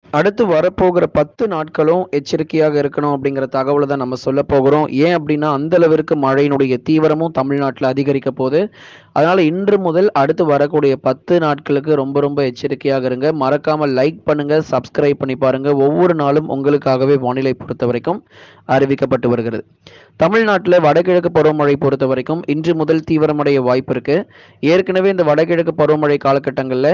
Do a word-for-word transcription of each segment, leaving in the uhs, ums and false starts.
அடுத்து வரப்போகிற பத்து நாட்களும் எச்சரிக்கையாக இருக்கணும் அப்படிங்கிற தகவலை தான் நம்ம சொல்ல போகிறோம். ஏன் அப்படின்னா அந்த அளவிற்கு மழையினுடைய தீவிரமும் தமிழ்நாட்டில் அதிகரிக்க போகுது. அதனால இன்று முதல் அடுத்து வரக்கூடிய பத்து நாட்களுக்கு ரொம்ப ரொம்ப எச்சரிக்கையாக இருங்க. மறக்காம லைக் பண்ணுங்க, சப்ஸ்கிரைப் பண்ணி பாருங்க. ஒவ்வொரு நாளும் உங்களுக்காகவே வானிலை பொறுத்த வரைக்கும் அறிவிக்கப்பட்டு வருகிறது. தமிழ்நாட்டில் வடகிழக்கு பருவமழை பொறுத்த வரைக்கும் இன்று முதல் தீவிரமடைய வாய்ப்பு இருக்கு. ஏற்கனவே இந்த வடகிழக்கு பருவமழை காலகட்டங்களில்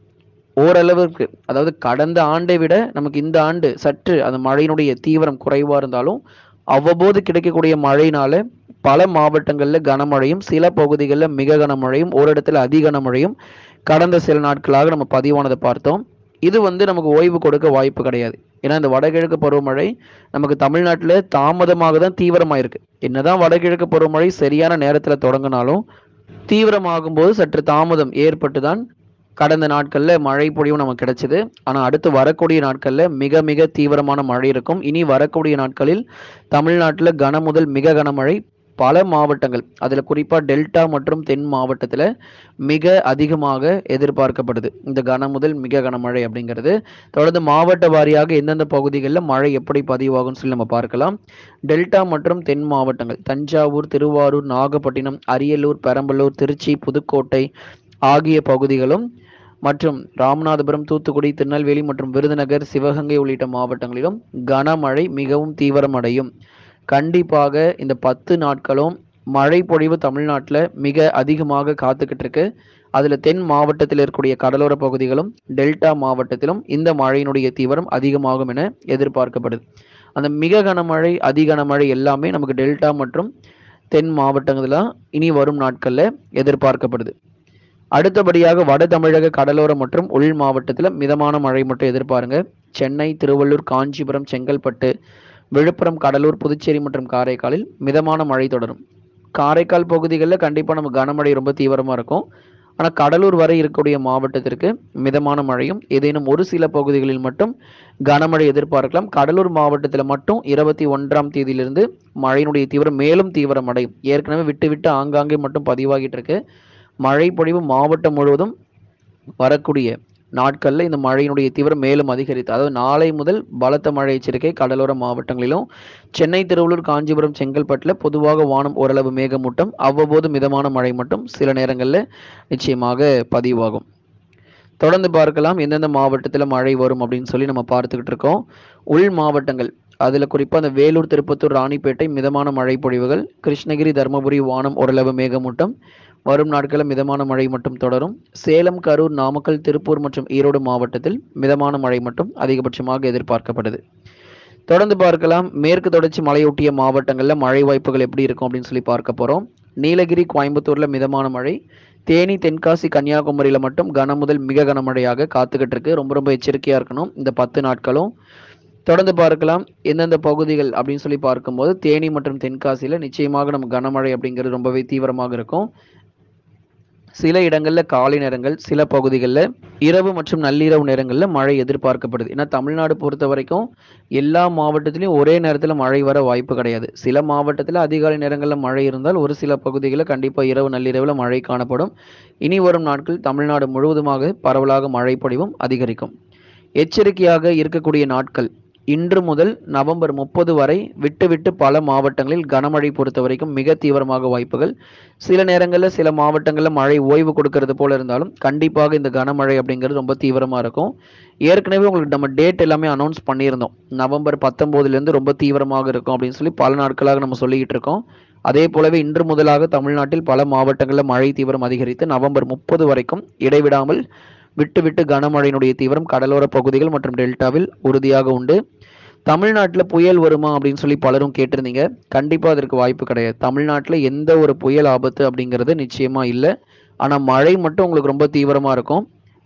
ஓரளவிற்கு, அதாவது கடந்த ஆண்டை விட நமக்கு இந்த ஆண்டு சற்று அந்த மழையினுடைய தீவிரம் குறைவா இருந்தாலும் அவ்வப்போது கிடைக்கக்கூடிய மழையினால பல மாவட்டங்கள்ல கனமழையும், சில பகுதிகளில் மிக கனமழையும், ஒரு இடத்துல அதி கனமழையும் கடந்த சில நாட்களாக நம்ம பதிவானதை பார்த்தோம். இது வந்து நமக்கு ஓய்வு கொடுக்க வாய்ப்பு கிடையாது. ஏன்னா இந்த வடகிழக்கு பருவமழை நமக்கு தமிழ்நாட்டில் தாமதமாக தான் தீவிரமாயிருக்கு. என்னதான் வடகிழக்கு பருவமழை சரியான நேரத்தில் தொடங்கினாலும் தீவிரமாகும் போது சற்று தாமதம் ஏற்பட்டு தான் கடந்த நாட்கள்ல மழை பொழிவும் நமக்கு கிடைச்சது. ஆனா அடுத்து வரக்கூடிய நாட்கள்ல மிக மிக தீவிரமான மழை இருக்கும். இனி வரக்கூடிய நாட்களில் தமிழ்நாட்டில் கன முதல் மிக கனமழை பல மாவட்டங்கள், அதுல குறிப்பா டெல்டா மற்றும் தென் மாவட்டத்துல மிக அதிகமாக எதிர்பார்க்கப்படுது இந்த கன முதல் மிக கனமழை அப்படிங்கிறது. தொடர்ந்து மாவட்ட வாரியாக எந்தெந்த பகுதிகளில் மழை எப்படி பதிவாகும் சொல்லி நம்ம பார்க்கலாம். டெல்டா மற்றும் தென் மாவட்டங்கள் தஞ்சாவூர், திருவாரூர், நாகப்பட்டினம், அரியலூர், பெரம்பலூர், திருச்சி, புதுக்கோட்டை ஆகிய பகுதிகளும் மற்றும் ராமநாதபுரம், தூத்துக்குடி, திருநெல்வேலி மற்றும் விருதுநகர், சிவகங்கை உள்ளிட்ட மாவட்டங்களிலும் கனமழை மிகவும் தீவிரமடையும். கண்டிப்பாக இந்த பத்து நாட்களும் மழை பொழிவு தமிழ்நாட்டில் மிக அதிகமாக காத்துக்கிட்டு இருக்கு. அதுல தென் மாவட்டத்தில் இருக்கக்கூடிய கடலோர பகுதிகளும் டெல்டா மாவட்டத்திலும் இந்த மழையினுடைய தீவிரம் அதிகமாகும் என எதிர்பார்க்கப்படுது. அந்த மிக கனமழை, அதி கனமழை எல்லாமே நமக்கு டெல்டா மற்றும் தென் மாவட்டங்களில் இனி வரும் நாட்கள்ல எதிர்பார்க்கப்படுது. அடுத்தபடியாக வட தமிழக கடலோர மற்றும் உள் மாவட்டத்தில் மிதமான மழை மட்டும் எதிர்பாருங்க. சென்னை, திருவள்ளூர், காஞ்சிபுரம், செங்கல்பட்டு, விழுப்புரம், கடலூர், புதுச்சேரி மற்றும் காரைக்காலில் மிதமான மழை தொடரும். காரைக்கால் பகுதிகளில் கண்டிப்பாக நம்ம கனமழை ரொம்ப தீவிரமாக இருக்கும். ஆனால் கடலூர் வரை இருக்கக்கூடிய மாவட்டத்திற்கு மிதமான மழையும், ஏதேனும் ஒரு சில பகுதிகளில் மட்டும் கனமழை எதிர்பார்க்கலாம். கடலூர் மாவட்டத்தில் மட்டும் இருபத்தி ஒன்றாம் தேதியிலிருந்து மழையினுடைய தீவிரம் மேலும் தீவிரம் அடையும். ஏற்கனவே விட்டு விட்டு ஆங்காங்கே மட்டும் பதிவாகிட்டு இருக்கு. மழை பொழிவு மாவட்டம் முழுவதும் வரக்கூடிய நாட்களில் இந்த மழையினுடைய தீவிரம் மேலும் அதிகரித்து, அதாவது நாளை முதல் பலத்த மழை எச்சரிக்கை கடலோர மாவட்டங்களிலும். சென்னை, திருவள்ளூர், காஞ்சிபுரம், செங்கல்பட்டில் பொதுவாக வானம் ஓரளவு மேகமூட்டம், அவ்வப்போது மிதமான மழை மட்டும் சில நேரங்களில் நிச்சயமாக பதிவாகும். தொடர்ந்து பார்க்கலாம் எந்தெந்த மாவட்டத்தில் மழை வரும் அப்படின்னு சொல்லி நம்ம பார்த்துக்கிட்டு இருக்கோம். உள் மாவட்டங்கள், அதில் குறிப்பாக அந்த வேலூர், திருப்பத்தூர், ராணிப்பேட்டை மிதமான மழை பொழிவுகள். கிருஷ்ணகிரி, தருமபுரி வானம் ஓரளவு மேகமூட்டம், வரும் நாட்களில் மிதமான மழை மட்டும் தொடரும். சேலம், கரூர், நாமக்கல், திருப்பூர் மற்றும் ஈரோடு மாவட்டத்தில் மிதமான மழை மட்டும் அதிகபட்சமாக எதிர்பார்க்கப்படுது. தொடர்ந்து பார்க்கலாம் மேற்கு தொடர்ச்சி மலையொட்டிய மாவட்டங்களில் மழை வாய்ப்புகள் எப்படி இருக்கும் அப்படின்னு சொல்லி பார்க்க போகிறோம். நீலகிரி, கோயம்புத்தூர்ல மிதமான மழை. தேனி, தென்காசி, கன்னியாகுமரியில் மட்டும் கன முதல் மிக கனமழையாக காத்துக்கிட்டு இருக்கு. ரொம்ப ரொம்ப எச்சரிக்கையாக இருக்கணும் இந்த பத்து நாட்களும். தொடர்ந்து பார்க்கலாம் எந்தெந்த பகுதிகள் அப்படின்னு சொல்லி பார்க்கும்போது தேனி மற்றும் தென்காசியில் நிச்சயமாக நம்ம கனமழை அப்படிங்கிறது ரொம்பவே தீவிரமாக இருக்கும். சில இடங்களில் காலை நேரங்கள், சில பகுதிகளில் இரவு மற்றும் நள்ளிரவு நேரங்களில் மழை எதிர்பார்க்கப்படுது. ஏன்னா தமிழ்நாடு பொறுத்த வரைக்கும் எல்லா மாவட்டத்திலையும் ஒரே நேரத்தில் மழை வர வாய்ப்பு கிடையாது. சில மாவட்டத்தில் அதிகாலை நேரங்களில் மழை இருந்தால் ஒரு சில பகுதிகளில் கண்டிப்பாக இரவு நள்ளிரவில் மழை காணப்படும். இனி வரும் நாட்கள் தமிழ்நாடு முழுவதுமாக பரவலாக மழை பொழிவும் அதிகரிக்கும். எச்சரிக்கையாக இருக்கக்கூடிய நாட்கள் இன்று முதல் நவம்பர் முப்பது வரை விட்டு விட்டு பல மாவட்டங்களில் கனமழை பொறுத்த வரைக்கும் மிக தீவிரமாக வாய்ப்புகள். சில நேரங்களில் சில மாவட்டங்களில் மழை ஓய்வு கொடுக்கறது போல இருந்தாலும் கண்டிப்பாக இந்த கனமழை அப்படிங்கிறது ரொம்ப தீவிரமாக இருக்கும். ஏற்கனவே உங்களுக்கு நம்ம டேட் எல்லாமே அனௌன்ஸ் பண்ணியிருந்தோம். நவம்பர் பத்தொம்போதுலேருந்து ரொம்ப தீவிரமாக இருக்கும் அப்படின்னு சொல்லி பல நாட்களாக நம்ம சொல்லிக்கிட்டு இருக்கோம். அதே போலவே இன்று முதலாக தமிழ்நாட்டில் பல மாவட்டங்களில் மழை தீவிரம் அதிகரித்து நவம்பர் முப்பது வரைக்கும் இடைவிடாமல் விட்டு விட்டு கனமழையினுடைய தீவிரம் கடலோர பகுதிகள் மற்றும் டெல்டாவில் உறுதியாக உண்டு. தமிழ்நாட்டில் புயல் வருமா அப்படின்னு சொல்லி பலரும் கேட்டிருந்தீங்க. கண்டிப்பாக அதற்கு வாய்ப்பு கிடையாது. தமிழ்நாட்டில் எந்த ஒரு புயல் ஆபத்து அப்படிங்கிறது நிச்சயமா இல்லை. ஆனால் மழை மட்டும் உங்களுக்கு ரொம்ப தீவிரமாக இருக்கும்.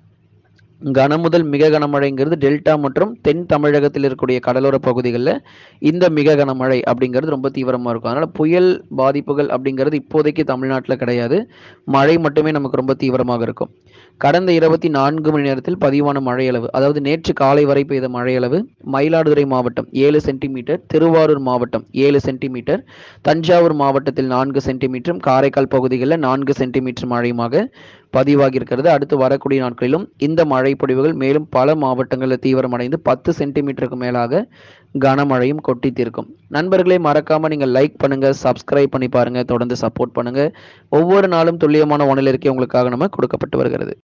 கன முதல் மிக கனமழைங்கிறது டெல்டா மற்றும் தென் தமிழகத்தில் இருக்கக்கூடிய கடலோர பகுதிகளில் இந்த மிக கனமழை அப்படிங்கிறது ரொம்ப தீவிரமாக இருக்கும். அதனால் புயல் பாதிப்புகள் அப்படிங்கிறது இப்போதைக்கு தமிழ்நாட்டில் கிடையாது. மழை மட்டுமே நமக்கு ரொம்ப தீவிரமாக இருக்கும். கடந்த இருபத்தி நான்கு மணி நேரத்தில் பதிவான மழை அளவு, அதாவது நேற்று காலை வரை பெய்த மழை அளவு மயிலாடுதுறை மாவட்டம் ஏழு சென்டிமீட்டர், திருவாரூர் மாவட்டம் ஏழு சென்டிமீட்டர், தஞ்சாவூர் மாவட்டத்தில் நான்கு சென்டிமீட்டரும், காரைக்கால் பகுதிகளில் நான்கு சென்டிமீட்டர் மழையுமாக பதிவாகி இருக்கிறது. அடுத்து வரக்கூடிய நாட்களிலும் இந்த மழை பொழிவுகள் மேலும் பல மாவட்டங்களில் தீவிரமடைந்து பத்து சென்டிமீட்டருக்கு மேலாக கனமழையும் கொட்டி தீர்க்கும். நண்பர்களே, மறக்காம நீங்க லைக் பண்ணுங்க, சப்ஸ்கிரைப் பண்ணி பாருங்க, தொடர்ந்து சப்போர்ட் பண்ணுங்க. ஒவ்வொரு நாளும் துல்லியமான வானிலை அறிக்கை உங்களுக்காக நம்ம கொடுக்கப்பட்டு வருகிறது.